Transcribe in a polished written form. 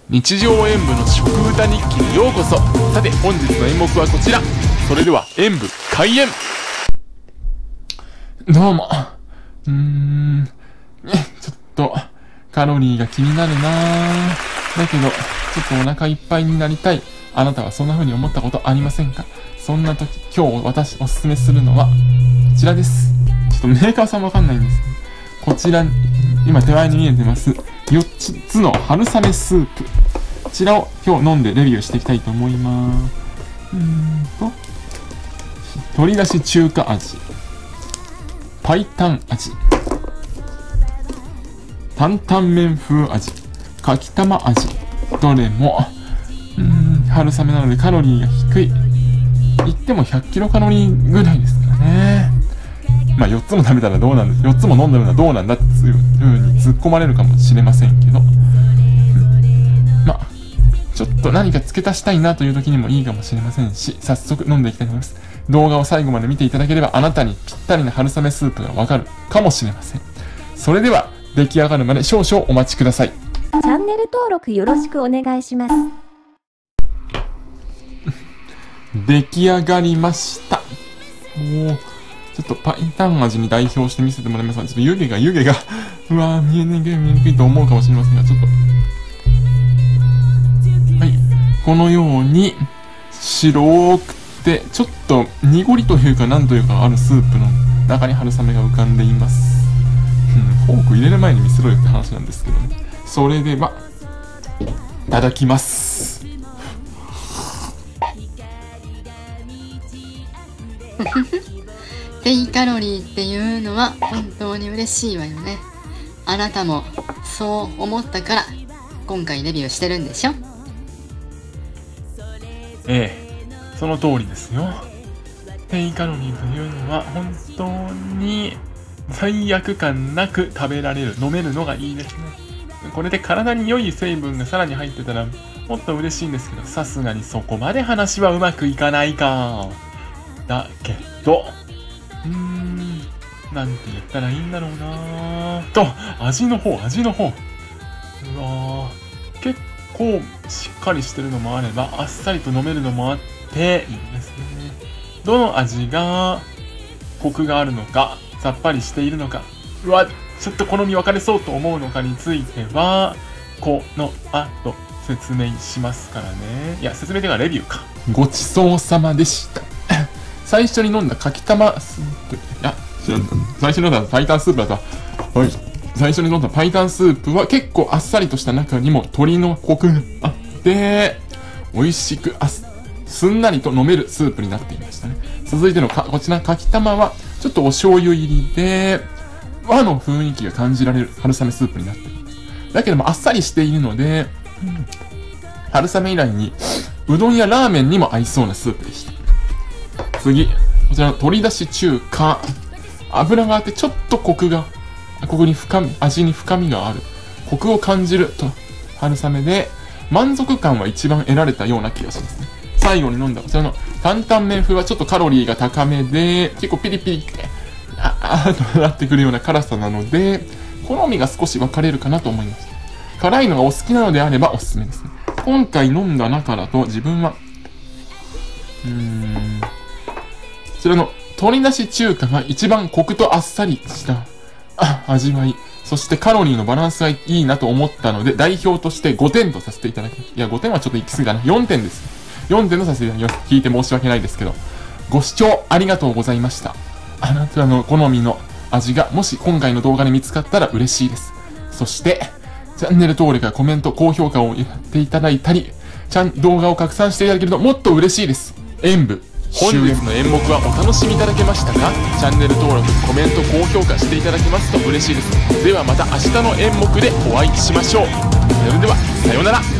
日常演舞の食歌日記にようこそ。さて本日の演目はこちら。それでは演舞開演。どうも。ちょっとカロリーが気になるなぁ。だけどちょっとお腹いっぱいになりたい。あなたはそんな風に思ったことありませんか？そんな時、今日私おすすめするのはこちらです。ちょっとメーカーさんわかんないんですけど、こちら今手前に見えてます4つの春雨スープ、こちらを今日飲んでレビューしていきたいと思います。鶏だし中華味、白湯味、担々麺風味、かきたま味、どれも春雨なのでカロリーが低い。言っても100キロカロリーぐらいですからね。まあ4つも食べたらどうなんです、4つも飲んだらどうなんだっていう風に突っ込まれるかもしれませんけど、まあちょっと何か付け足したいなという時にもいいかもしれませんし、早速飲んでいきたいと思います。動画を最後まで見ていただければあなたにぴったりな春雨スープがわかるかもしれません。それでは出来上がるまで少々お待ちください。 チャンネル登録よろしくお願いします。 出来上がりました。ちょっと白湯味に代表して見せてもらいますが、ちょっと湯気がうわー見えにくいと思うかもしれませんが、ちょっとはい、このように白くてちょっと濁りというかなんというかあるスープの中に春雨が浮かんでいます。フォーク入れる前に見せろよって話なんですけどね。それではいただきます。 低カロリーっていうのは本当に嬉しいわよね。あなたもそう思ったから今回レビューしてるんでしょ？ ええ、その通りですよ。低カロリーというのは本当に罪悪感なく食べられる、飲めるのがいいですね。これで体に良い成分がさらに入ってたらもっと嬉しいんですけど、さすがにそこまで話はうまくいかないか。だけどなんて言ったらいいんだろうなぁと、味の方うわー、結構しっかりしてるのもあればあっさりと飲めるのもあっていいですね。どの味がコクがあるのか、さっぱりしているのか、ちょっと好み分かれそうと思うのかについてはこの後説明しますからね。いや、説明というかレビューか。ごちそうさまでした。最初に飲んだかきたまスープ、最初に飲んだ白湯スープだったはい、最初に飲んだ白湯スープは結構あっさりとした中にも鶏のコクがあって美味しくすんなりと飲めるスープになっていましたね。続いてのこちらかきたまはちょっとお醤油入りで和の雰囲気が感じられる春雨スープになっています。だけどもあっさりしているので、春雨以外にうどんやラーメンにも合いそうなスープでした。次、こちらの鶏だし中華、油があってちょっと味に深みがある、コクを感じると春雨で満足感は一番得られたような気がしますね。最後に飲んだこちらの担々麺風はちょっとカロリーが高めで結構ピリピリってとなってくるような辛さなので好みが少し分かれるかなと思います。辛いのがお好きなのであればおすすめですね。今回飲んだ中だと自分はこちらの鶏だし中華が一番コクとあっさりした味わい、そしてカロリーのバランスがいいなと思ったので代表として5点とさせていただきます。いや5点はちょっと行き過ぎだな。4点です。4点とさせていただきます。聞いて申し訳ないですけど、ご視聴ありがとうございました。あなたの好みの味がもし今回の動画で見つかったら嬉しいです。そしてチャンネル登録やコメント、高評価をやっていただいたり動画を拡散していただけるともっと嬉しいです。演舞本日の演目はお楽しみいただけましたか？チャンネル登録、コメント、高評価していただけますと嬉しいです。ではまた明日の演目でお会いしましょう。それではさようなら。